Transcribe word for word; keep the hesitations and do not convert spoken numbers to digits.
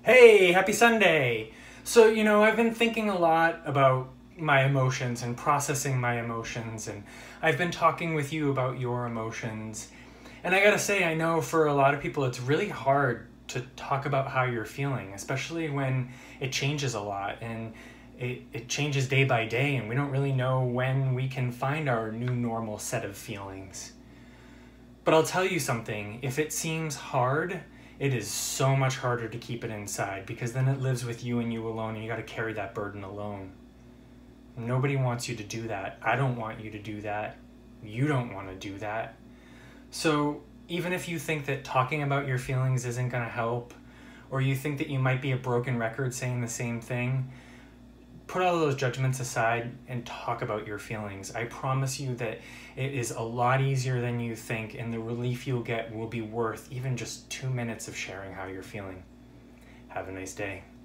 Hey, happy Sunday! So, you know, I've been thinking a lot about my emotions and processing my emotions, and I've been talking with you about your emotions. And I gotta say, I know for a lot of people it's really hard to talk about how you're feeling, especially when it changes a lot and it, it changes day by day, and we don't really know when we can find our new normal set of feelings. But I'll tell you something, if it seems hard, it is so much harder to keep it inside, because then it lives with you and you alone, and you got to carry that burden alone. Nobody wants you to do that. I don't want you to do that. You don't want to do that. So even if you think that talking about your feelings isn't going to help, or you think that you might be a broken record saying the same thing, put all those judgments aside and talk about your feelings. I promise you that it is a lot easier than you think, and the relief you'll get will be worth even just two minutes of sharing how you're feeling. Have a nice day.